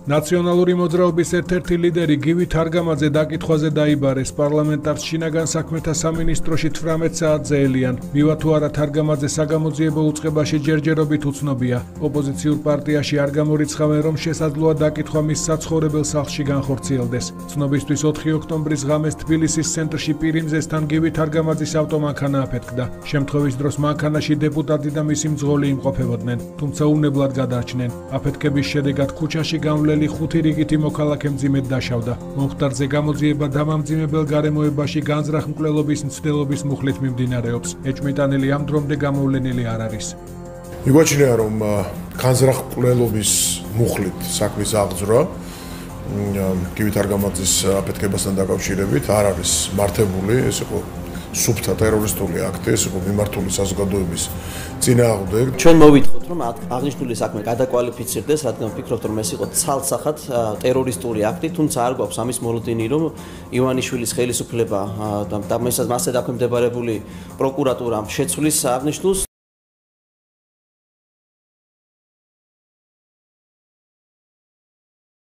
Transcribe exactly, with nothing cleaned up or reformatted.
ნაციონალური მოძრაობის ერთ-ერთი ლიდერი გივი თარგამაძე დაკითხვაზე დაიბარეს პარლამენტარს შინაგან საქმეთა სამინისტროში თვრამეტ საათზე ელიან. მივა თუ არა თარგამაძე საგამოძიებო უწყებაში ჯერჯერობით უცნობია. ოპოზიციურ პარტიაში არ გამორიცხავენ, რომ შესაძლოა დაკითხვა მის საცხოვრებელ სახლში განხორციელდეს. ცნობისთვის ოთხი ოქტომბრის ღამეს თბილისის ცენტრში პირიმზესთან გივი თარგამაძის ავტომანქანა აფეთქდა. შემთხვევის დროს მანქანაში დეპუტატი და მისი მძღოლი იმყოფებოდნენ, თუმცა უნებლად გადარჩნენ. აფეთქების შედეგად ქუჩაში გამვლელი ხუთი რიგითი მოქალაქე მძიმედ დაშავდა. მომხდარზე გამოძიება დამამძიმებელ გარემოებაში განზრახ მკვლელობის მცდელობის მუხლით მიმდინარეობს. ეჭვმიტანილი ამ დრომდე გამოვლენილი არ არის. მიგვაჩნია, რომ განზრახ მკვლელობის მუხლით საქმის აღძვრა გივი თარგამაძის აფეთქებასთან დაკავშირებით არ არის მართებული, ეს იყო სუფთა ტერორისტული აქტი, ეს იყო მიმართული საზოგადოების წინააღმდეგ. ჩვენ მოვიტყოთ, რომ აღნიშნული საქმე გადაკვალიფიცირდეს, რადგან ვფიქრობთ, რომ ეს იყო ცალსახად ტერორისტული აქტი, თუმცა არ გვაქვს ამის მოლოდინი, რომ ივანიშვილის ხელისუფლება და მასზე დაქვემდებარებული პროკურატურა შეცვლის აღნიშნულს.